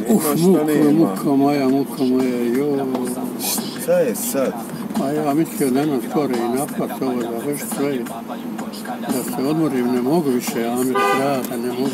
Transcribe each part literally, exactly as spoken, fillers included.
Uf, šta nema. muka moja, muka moja, joj. Šta je sad? A ja mislio da nam skoro i napad ovo završi sve. Da se odmorim, ne mogu više, Amir, krata, ne mogu.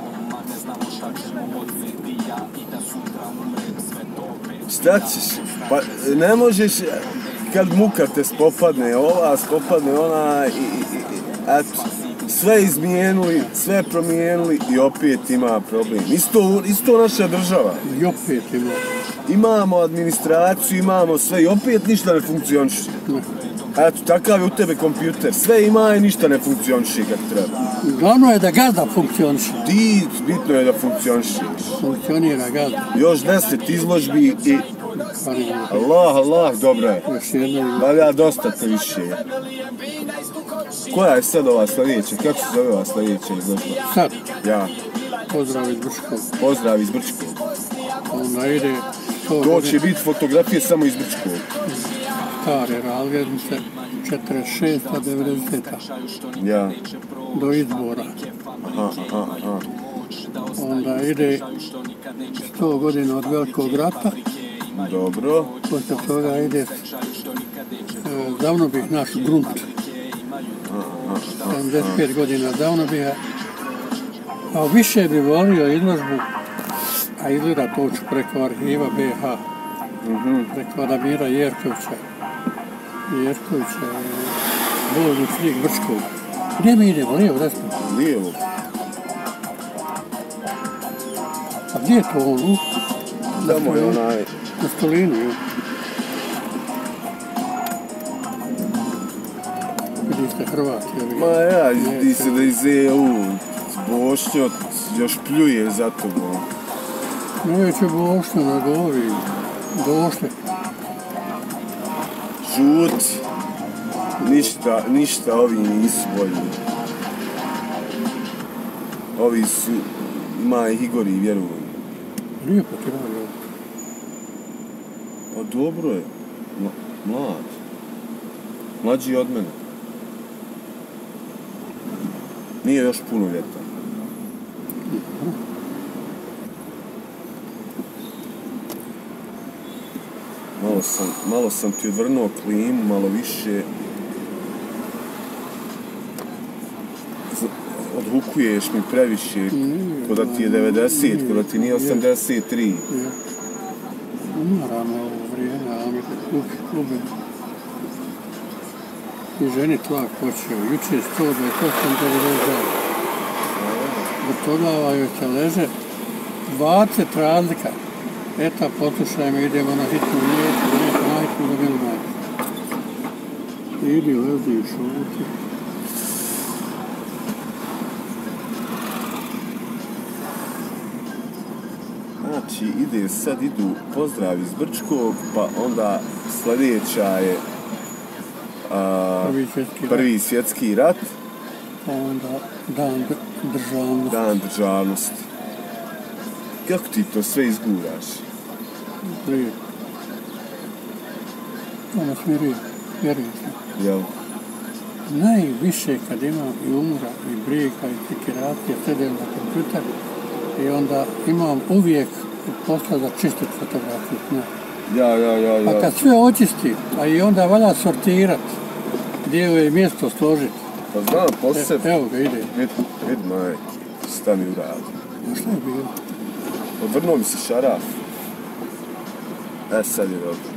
Šta ćeš? Pa ne možeš, kad muka te spopadne, ova spopadne, ona i, i, i eto, sve izmijenili, sve promijenili i opet ima problem. Isto, isto naša država. I opet ima. Imamo administraciju, imamo sve i opet ništa ne funkcioniše. Eto, takav je u tebe kompjuter. Sve ima i ništa ne funkcioniše kako treba. Glavno je da gazda funkcioniše. Ti, bitno je da funkcioniše. Funkcionira gazda. Još deset izložbi i... Allah, Allah, dobro je. Još jedna. Valja dosta te više. Koja je sad ova sljedeća? Kako se zove ova sljedeća izložba? Sad? Ja. Pozdrav iz Brčkog. Pozdrav iz Brčkog. Onda ide... To će biti fotografije samo iz Brčkog. Stare razglednice, četrdeset šesta do devedeseta. Ja. Do izbora. Aha, aha, aha. Onda ide sto godina od Velikog rata. Dobro. Poslije toga ide e, davno bih naš grunt. sedamdeset pet godina davno bih. A više bi volio izložbu, a izgleda to ću preko arhiva be ha. Mm-hmm. Preko Adamira Jerkovića. Jerkovića je Bologni frik Brčkog. Gdje mi idemo? Lijevo, desno? Lijevo. A gdje je to on? Tamo je onaj... Na stolinu, jo. Vidi ste Hrvati, ali... Ma ja, di se da iz E U, Bošnjot još pljuje za tobom. Neće Bošnjo, nego ovi, došli. Žuti. Ništa, ništa ovi nisu bolji. Ovi su, ima ih i gori, vjerujem. Lijepo ti radi ovo. Pa dobro je. Mlad. Mlađi od mene. Nije još puno ljeta. Malo sam, malo sam ti odvrnuo klimu, malo više. Odhukuješ mi previše, ko da ti je devedeset, ko da ti nije osamdeset tri. Umaramo ovo vrijeme, a mi se klubim. I ženi tlak počeo. Juče je sto dvadeset osam devedeset devet. Od toga joj se leže dvadeset razlika. Eta, poslušajmo, idemo na hitnu lijeku, neku najku da bilo najku. Idi, lezi i šuti. Znači, ide, sad idu pozdrav iz Brčkog, pa onda sljedeća je a, prvi, svjetski, prvi rat. svjetski rat. Pa onda dan državnosti. Dan državnosti. Kako ti to sve izguraš? Lijepo. Ono smiruje, vjerujem se. Jel? Najviše kad imam i umora, i brijeka, i fikiracije, sedem na kompjuter, i onda imam uvijek posla za čistiti fotografiju. Ne. Ja, ja, ja, ja. Pa kad sve očisti, a i onda valja sortirat, gdje je mjesto složiti. Pa znam, poseb... E, evo ga, ide. Vid, vid, majke, šta mi uradi. A šta je bilo? Odvrnuo mi se šaraf. E, sad je dobro.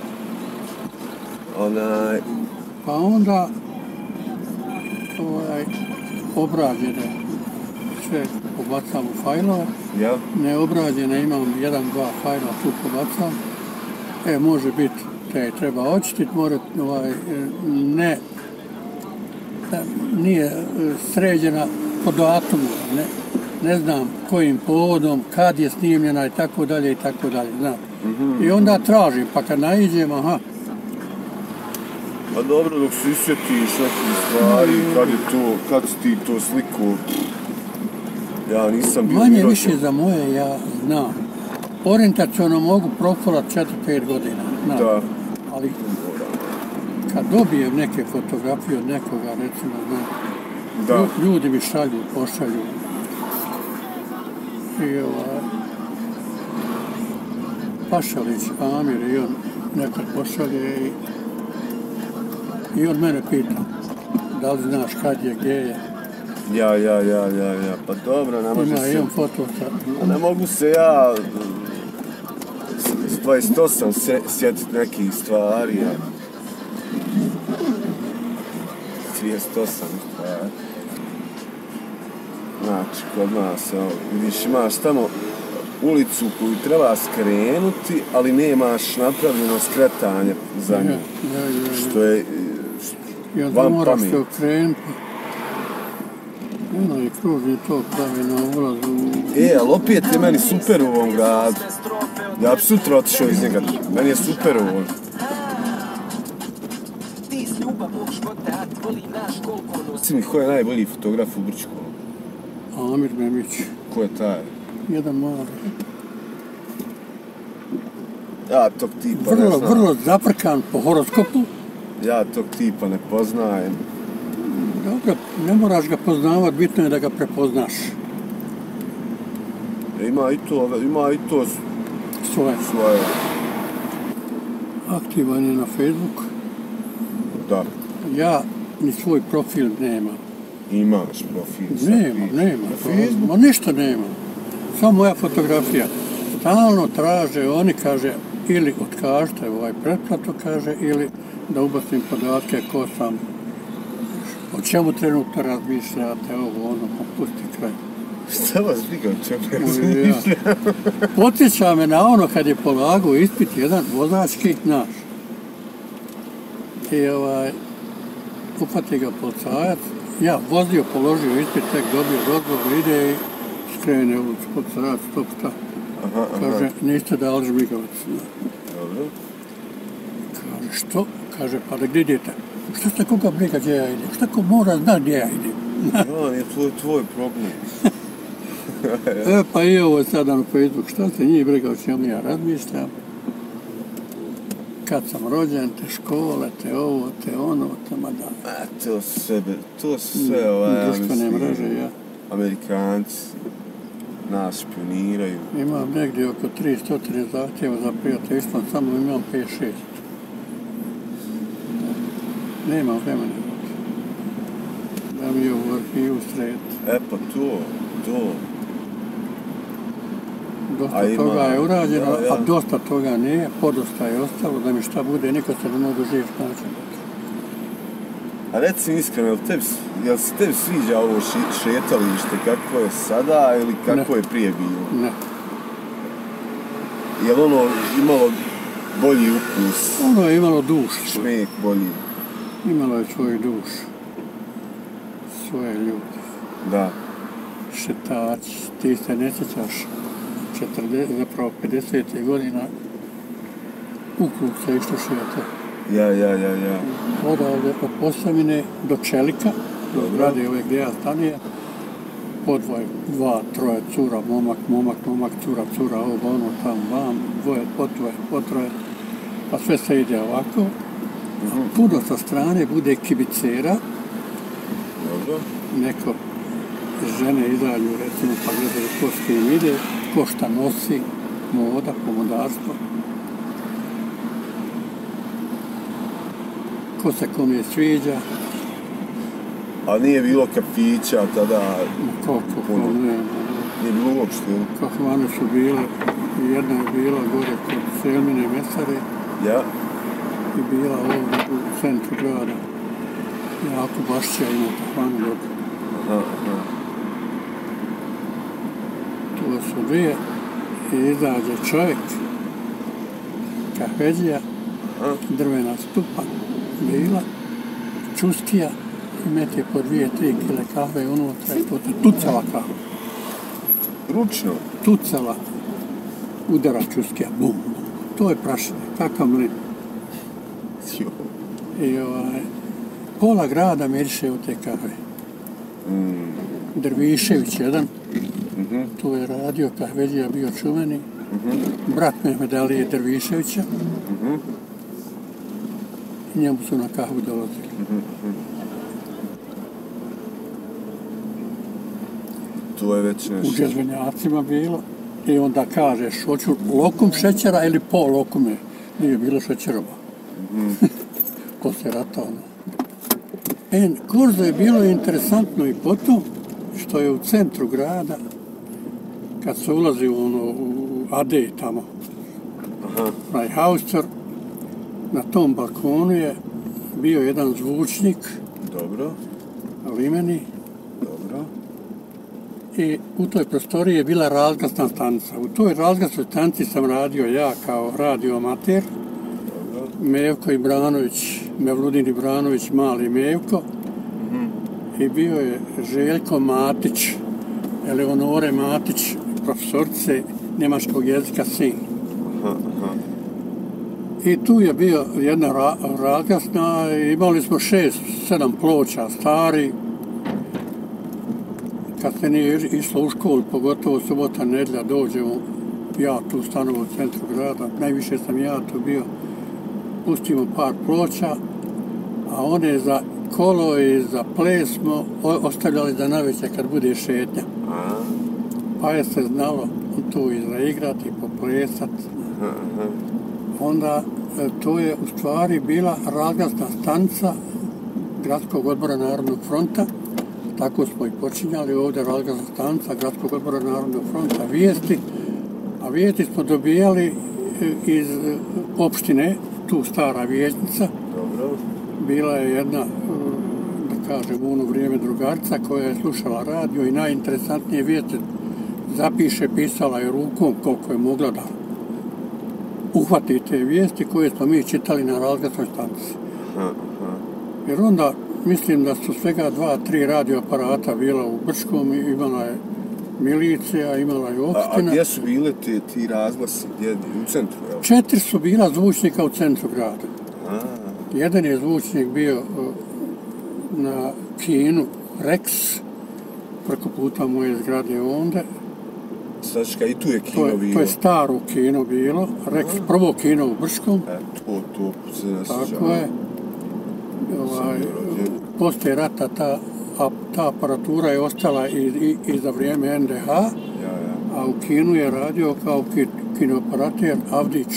Onaj... Pa onda, ovaj, obrađene, sve pobacam u fajlove. Ja? Neobrađene imam jedan, dva fajla, tu pobacam. E, može biti, te treba očistiti, mora, ovaj, ne, nije sređena po datumu, ne, ne znam kojim povodom, kad je snimljena i tako dalje i tako dalje, znam. Mm-hmm. I onda tražim, pa kad naiđem, aha. Pa dobro, dok se isjetiš nekih stvari, kad je to, kad si ti to sliku, ja nisam bio... Manje više za moje, ja znam. Orijentaciono mogu profilat četiri pet godina, znam. Da. Ali kad dobijem neke fotografije od nekoga, recimo, znam, da. Ljudi mi šalju, pošalju. I ovaj, Pašalić, Amir, i on nekad pošalje i, i on mene pita da li znaš kad je, gdje je. Ja, ja, ja, ja, ja, pa dobro, ne može Ima se... i on foto sa... A ne mogu se ja s dvadeset osam se, sjetiti nekih stvari, ja. trideset osam stvari. Znači, kod nas, evo, vidiš, imaš tamo ulicu koju treba skrenuti, ali nemaš napravljeno skretanje za nju. Ja, ja, ja, ja. Što je I onda van moraš pameti. se okrenuti. Ono i kružni to pravi na ulazu. E, ali opet je meni super u ovom gradu. Ja bi sutra otišao iz njega. Meni je super u ovom. Reci mi, ko je najbolji fotograf u Brčkom? Amir Memić. Ko je taj? Jedan mali. Ja tog tipa ne Vrlo, znam. vrlo zaprkan po horoskopu. Ja tog tipa ne poznajem. Dobro, ne moraš ga poznavat, bitno je da ga prepoznaš. Ima i to, ima i to Svoje. svoje. Aktivan je na Facebook. Da, Ja ni svoj profil nemam. imaš profil. sad Nemam, piše. nemam. Na To- Facebooku? Ma ništa nemam. Samo moja fotografija. Stalno traže, oni kaže, ili otkažite ovaj pretplatu, kaže, ili da ubacim podatke ko sam, o čemu trenutno razmišljate, ovo, ono, pa pusti kraj. Šta vas briga o čemu Ja. razmišljam? Podsjeća me na ono kad je polagao ispit jedan vozački naš. I ovaj, upati ga policajac, ja vozio, položio ispit, tek dobio dozvolu, ide i skrene ulicu, policajac, stop, šta? Aha, aha, Kaže, niste dali žmigavac. dobro. Kaže, što? Kaže, pa da gdje idete? Što ste koga briga gdje ja idem? Šta ko mora zna gdje ja idem? Ja, nije tvoj, tvoj problem. E, pa i ovo je sada na Facebook, šta se njih briga o čemu ja razmišljam? Kad sam rođen, te škole, te ovo, te ono, te ma da. A, to su sve, to su sve ovaj, ja Društvene mislim, mreže, ja. Amerikanci nas špioniraju. Imam negdje oko tristo zahtjeva za prijateljstvo, samo imam pet šest. Nemam vremena. Da mi je u arhivu srediti. E pa to, to. Dosta A ima- toga je urađeno, da, ja. a dosta toga nije, podosta je ostalo, da mi šta bude, niko se ne mogu živ naći. A reci mi iskreno, jel, tebi, jel se tebi sviđa ovo ši, šetalište, kako je sada ili kako Ne. je prije bilo? Ne. Jel ono imalo bolji ukus, Ono je imalo duš, svoj. šmek bolji? Imalo je svoj duš. Svoje ljude. Da. Šetači, ti se ne sjećaš četrdeset, zapravo pedesetih godina u krug se išlo šeta. Ja, ja, ja, ja. Odavde od Posavine do Čelika, do Dobro. zgrade ove gdje ja stanije, podvoje, dva, troje, cura, momak, momak, momak, cura, cura, ovo, ono, tamo, vam, dvoje, potvoje, potroje, pa sve se ide ovako. Mhm. Puno sa strane bude kibicera, Dobro. neko žene izađu, recimo, pa gledaju ko s kim ide, ko šta nosi, moda, pomodarstvo. Ko se kome sviđa, A nije bilo kafića tada, ma koliko, Puno. ne, nije bilo uopšte. kafane su bile, jedna je bila gore kod Selmine Mesare Ja, i bila ovdje u centru grada. Jako Bašća ima kafanu dobro. aha, aha. To su dvije i izađe čovjek, kafeđija, Aha. drvena stupa, bila, čuskija i meti po dvije, tri kile kafe unutra i to te tucala kafe. Ručno. Tucala, udara čuskija, bum, bum. To je prašine, kakav mlin. Jo. I ovaj, pola grada miriše u te kafe. Mm. Drvišević jedan, Mhm. tu je radio, kafeđija bio čuveni, Mhm. brat Mehmed Alije Drviševića, Mhm. i njemu su na kahvu dolazili. To je već U nešto. džezvenjacima bilo, i onda kažeš hoću lokum šećera ili pol lokume. Nije bilo šećerova. Mm-hmm. Ko se ratao. E, Korzo je bilo interesantno i po to što je u centru grada, kad se ulazi u, ono, u Ade tamo, Rajhaustor, na tom balkonu je bio jedan zvučnik. Dobro. Limeni. Dobro. I u toj prostoriji je bila razglasna stanica. U toj razglasnoj stanici sam radio ja kao radioamater. Dobro. Mevko Ibranović, Mevludin Ibranović, mali Mevko. Mm-hmm. I bio je Željko Matić, Eleonore Matić, profesorice njemačkog jezika, sin. Aha, aha. I tu je bio jedna ra- razglasna, imali smo šest, sedam ploča stari. Kad se nije išlo u školu, pogotovo subota, nedjelja, dođemo, ja tu stanovo u centru grada, najviše sam ja tu bio, pustimo par ploča, a one za kolo i za ples smo ostavljali za navečer kad bude šetnja. Pa je se znalo tu i zaigrati, poplesati. Onda to je u stvari bila razglasna stanica Gradskog odbora Narodnog fronta. Tako smo i počinjali ovdje, razglasna stanica Gradskog odbora Narodnog fronta, vijesti. A vijesti smo dobijali iz opštine, tu stara vijećnica. Dobro. Bila je jedna, da kažem, u ono vrijeme drugarica koja je slušala radio i najinteresantnije vijesti zapiše, pisala je rukom koliko je mogla da uhvati te vijesti koje smo mi čitali na razglasnoj stanici. Jer onda mislim da su svega dva, tri radioaparata bila u Brčkom, imala je milicija, imala je opština. A, a gdje su bile ti, ti razglasi? Gdje, u centru? Jel? Četiri su bila zvučnika u centru grada. A. Jedan je zvučnik bio na kinu Rex, preko puta moje zgrade onda. Sačka, i tu je kino to je, bilo. To je staro kino bilo, Rex, prvo kino u Brčkom. E, to, to se ne sjećam. Tako je. Ovaj, poslije rata ta, a, ta aparatura je ostala i, i, i za vrijeme en de ha, ja, ja. a u kinu je radio kao ki, kinooperater Avdić.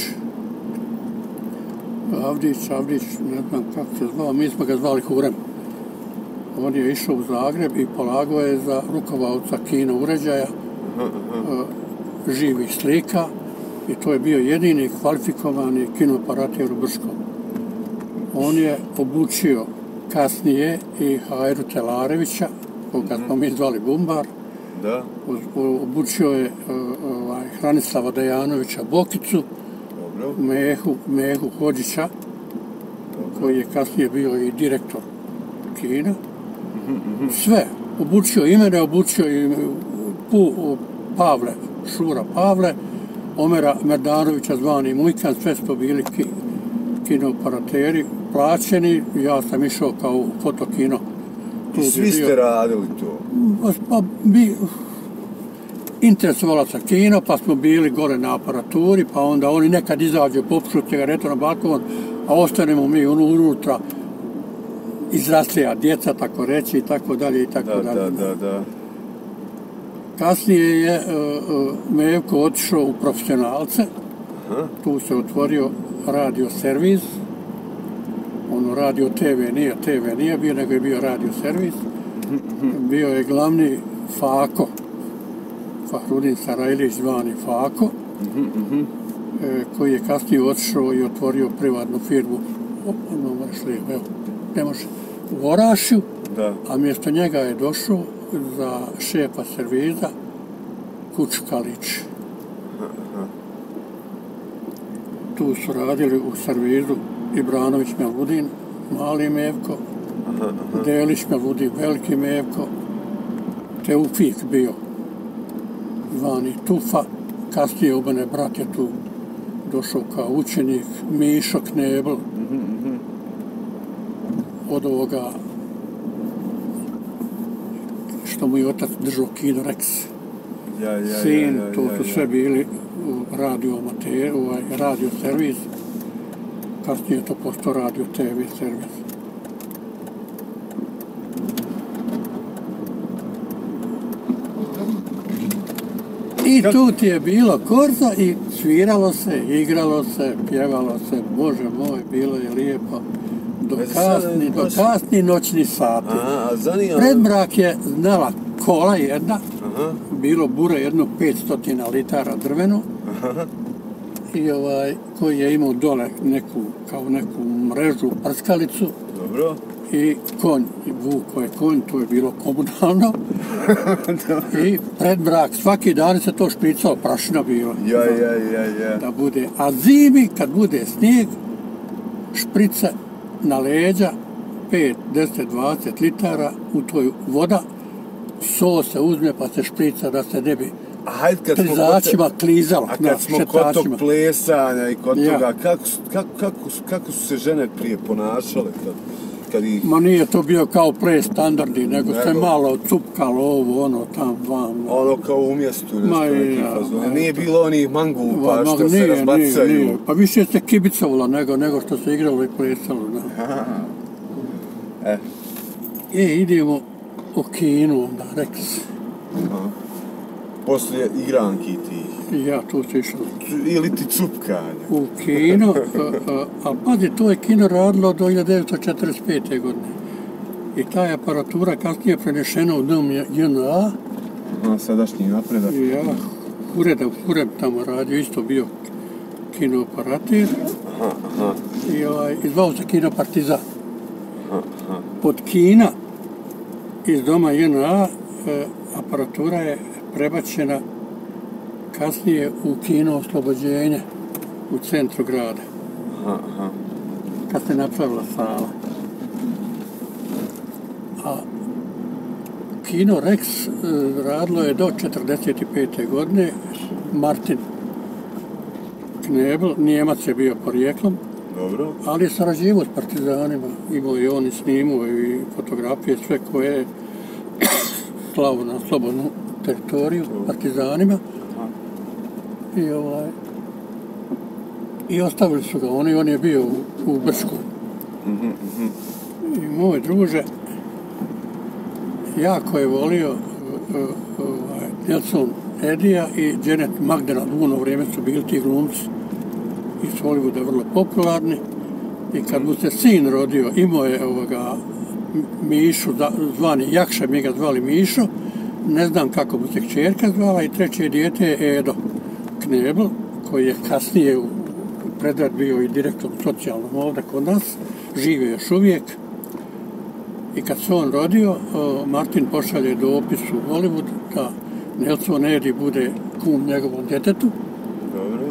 Avdić, Avdić, ne znam kako se zvao, mi smo ga zvali Hurem. On je išao u Zagreb i polagao je za rukovalca kino uređaja, uh-huh. živih slika, i to je bio jedini kvalifikovani kinooperater u Brčkom. On je obučio kasnije i Hajru Telarevića, koga smo mi zvali Bumbar. Da. Obučio je ovaj, Hranislava Dejanovića Bokicu, dobro. Mehu, Mehu Hodžića, dobro. Koji je kasnije bio i direktor kina. Mm-hmm. Sve. Obučio i mene, obučio i Pu, Pavle, Šura Pavle, Omera Merdanovića zvani Mujkan, sve smo bili ki, kinooperateri, plaćeni, ja sam išao kao u fotokino. I svi ste bio, radili to? Pa bi interesovala sa kino, pa smo bili gore na aparaturi, pa onda oni nekad izađu, popušu cigaretu na balkon, a ostanemo mi unutra izraslija djeca, tako reći, i tako dalje, i tako da, dalje. Da, da, da. Kasnije je uh, Mevko otišao u profesionalce. Aha. Tu se otvorio radio servis. Ono, radio te ve nije, te ve nije bio, nego je bio radio servis. Mm-hmm. Bio je glavni Fako, Fahrudin Sarajlić zvani Fako, mm-hmm. e, koji je kasnije otišao i otvorio privatnu firmu. Ono, šli, evo, ne može, u Orašju, da. A mjesto njega je došao za šefa serviza Kučkalić. Aha. Tu su radili u servizu Ibranović Mevludin, mali Mevko, aha, aha. Delić Mevludin, veliki Mevko, Teufik bio, zvani Tufa, kasnije u mene brat je tu došao kao učenik, Mišo Knebel, mm-hmm. od ovoga što mu je otac držao kino Rex. Ja, ja, sin, ja, ja, to ja, su ja. sve bili radio amater, ovaj, radio servis. Kasnije je to postao radio te ve servis. I tu ti je bilo korzo i sviralo se, igralo se, pjevalo se, Bože moj, bilo je lijepo. Do kasni, do kasni noćni sati. Aha, zanima... Predbrak je znala kola jedna, aha, bilo bure jedno petsto litara drveno, aha, i ovaj, koji je imao dole neku, kao neku mrežu, prskalicu. Dobro. I konj, i vuko je konj, to je bilo komunalno. I predbrak, svaki dan se to špricao, prašina bilo. Ja, ja, ja, ja. Da bude, a zimi, kad bude snijeg, šprice na leđa, pet, deset, dvadeset litara, u toj voda, so se uzme pa se šprica da se ne bi klizačima klizalo. A kad smo kod tog plesanja i kod ja. toga, kako, kako, kako, kako su se žene prije ponašale kad, kad ih... Ma nije to bio kao ples standardi, nego, nego se malo cupkalo ovo, ono, tam, vam. Ono kao u mjestu, nešto neki ja, fazon. Nije bilo onih mangupa što nije, se razbacaju. Nije, nije. Pa više se kibicovalo nego, nego što se igralo i plesalo. Da. E. E, idemo u kinu, onda, rekli se. Aha. Poslije igranki ti. Ja, tu si išao. Ili ti cupkanje. U kino, ali pazi, to je kino radilo do hiljadu devetsto četrdeset pete. godine. I ta je aparatura kasnije prenešena u dom J N A. A sadašnji napredak. Ja, ured, ured tamo radio, isto bio kino operatir. Aha, aha. I ovaj, izvao se kino Partizan. Aha, aha. Od kina iz doma J N A e, aparatura je prebačena kasnije u kino Oslobođenje u centru grada. Aha, aha. Kad se napravila sala. A kino Rex e, radilo je do četrdeset pete. godine. Martin Knebel, Nijemac je bio porijeklom. Dobro. Ali je sarađivao s partizanima. Imao i on i snimao i fotografije, sve koje je slavo na slobodnu teritoriju partizanima. I ovaj i ostavili su ga oni, on je bio u, u Bršku. Mm-hmm, mm-hmm. I moj druže jako je volio uh, uh, Nelson Edija i Janet McDonald. U ono vrijeme su bili ti glumci iz Hollywooda vrlo popularni. I kad mu se sin rodio, imao je ovoga Mišu, zvani Jakša, mi ga zvali Mišo. Ne znam kako mu se kćerka zvala i treće dijete je Edo Knebel, koji je kasnije u Predrad bio i direktor socijalnom ovdje kod nas, žive još uvijek. I kad se on rodio, Martin pošalje dopis u Hollywood da Nelson Edi bude kum njegovom djetetu. Dobro.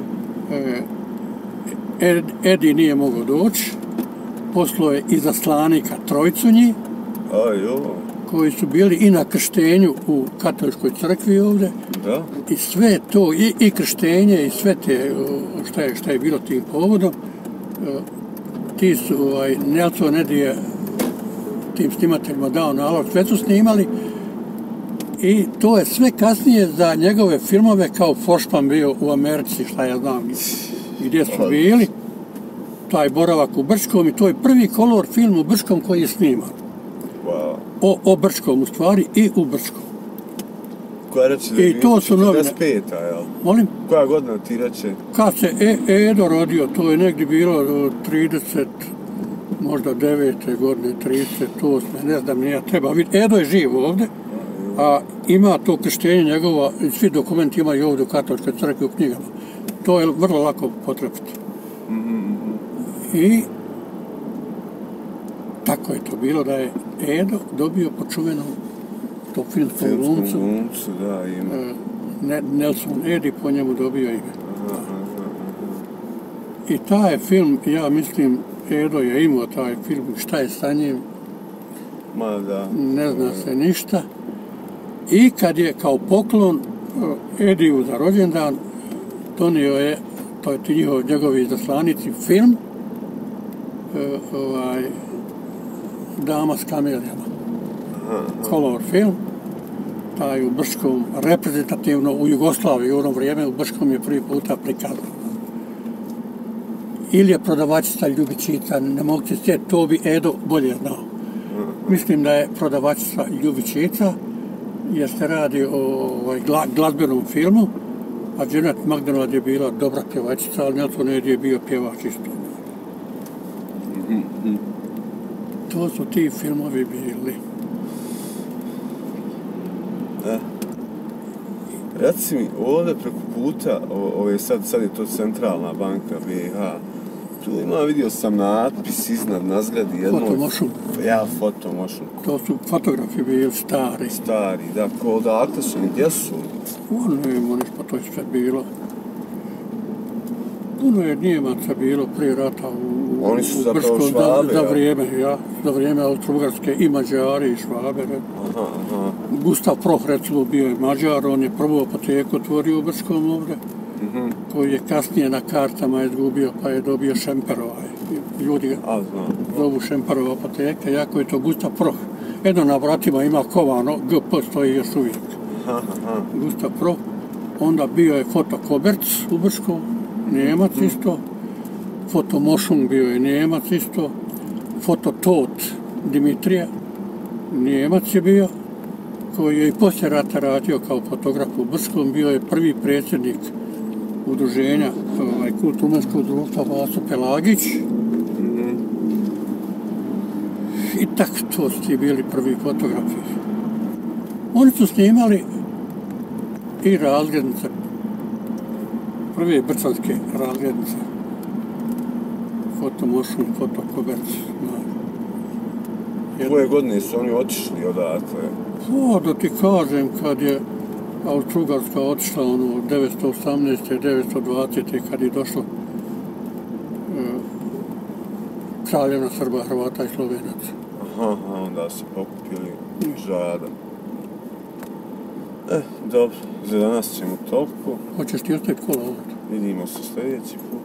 Ed, Edi nije mogao doći, poslao je izaslanika trojcu njih, koji su bili i na krštenju u katoličkoj crkvi ovdje. Da. I sve to, i, i krštenje, i sve te, šta je, šta je bilo tim povodom, ti su, ovaj, Nelson Edi je tim snimateljima dao nalog, sve su snimali i to je sve kasnije za njegove filmove kao Foršpan bio u Americi, šta ja znam gdje su bili, taj boravak u Brčkom i to je prvi kolor film u Brčkom koji je sniman. Wow. O, o Brčkom u stvari i u Brčkom. Koja reče da I to su novine. četrdeset peta, jel? Molim? Koja godina ti reče? Kad se e, Edo rodio, to je negdje bilo trideset, možda devete godine, trideset osme, ne znam, nije treba vidjeti. Edo je živ ovdje, a ima to krštenje njegova, svi dokumenti imaju ovdje u katoličkoj crkvi u knjigama. To je vrlo lako potrepiti. Mm-hmm. I tako je to bilo da je Edo dobio po čuvenom to filmskom glumcu. Da, ima. Ne, Nelson Edi po njemu dobio ime. Aha, aha. I taj film, ja mislim, Edo je imao taj film, šta je sa njim, Ma da. Ne zna se ništa. I kad je kao poklon Ediju za rođendan donio je, to je ti njihov, njegovi izaslanici, film e, ovaj, Dama s kamelijama. Color film, taj u Brčkom, reprezentativno u Jugoslaviji u ono vrijeme, u Brčkom je prvi puta prikazano. Ili je prodavačica Ljubičica, ne mogu se sjetiti, to bi Edo bolje znao. Mislim da je prodavačica Ljubičica, jer se radi o ovaj, glazbenom filmu A Janet McDonald je bila dobra pjevačica, ali Nelson Ned je bio pjevač isto. Mm-hmm. To su ti filmovi bili. Da. Reci mi, ovdje preko puta, ove sad, sad je to centralna banka B i H, tu ima, vidio sam natpis iznad na zgradi jednog... Fotomošun. Ja, fotomošun. To su fotografi bili stari. Stari, da, ko odakle su, gdje su? Ono je ništa, pa to je sve bilo. Puno je Njemaca bilo prije rata u, Oni su u zapravo Brčkom Švabe, za, za ja? vrijeme, ja, za vrijeme Austro-Ugarske i Mađari i Švabe. Aha, aha. Gustav Proh, recimo, bio je Mađar, on je prvu apoteku otvorio u Brčkom ovdje, Mm-hmm. koji je kasnije na kartama izgubio, pa je dobio Šemperova. Ljudi ga A, znam. zovu Šemperova apoteka, jako je to Gustav Proh. Jedno na vratima ima kovano, G P stoji još uvijek. Aha, aha. Gustav Proh, onda bio je Foto Koberc u Brčkom, Njemac isto, Foto Mošung bio je Njemac isto, Foto Tot Dimitrija, Njemac je bio, koji je i poslije rata radio kao fotograf u Brčkom, bio je prvi predsjednik udruženja ovaj, kulturno-umetničkog društva Vaso Pelagić. Mm-hmm. I tako to su ti bili prvi fotografi. Oni su snimali i razglednice, prve brčanske razglednice. Fotomošun, Fotokoberc. Koje godine su oni otišli odatle? O, da ti kažem, kad je Austro-Ugarska otišla ono devetsto osamnaeste. devetsto dvadesete. kad je došlo e, kraljevna Srba, Hrvata i Slovenaca. Aha, aha, onda se pokupili žadan. Eh, dobro, za danas ćemo toliko. Hoćeš ti ostaviti kola ovdje? Vidimo se sljedeći put.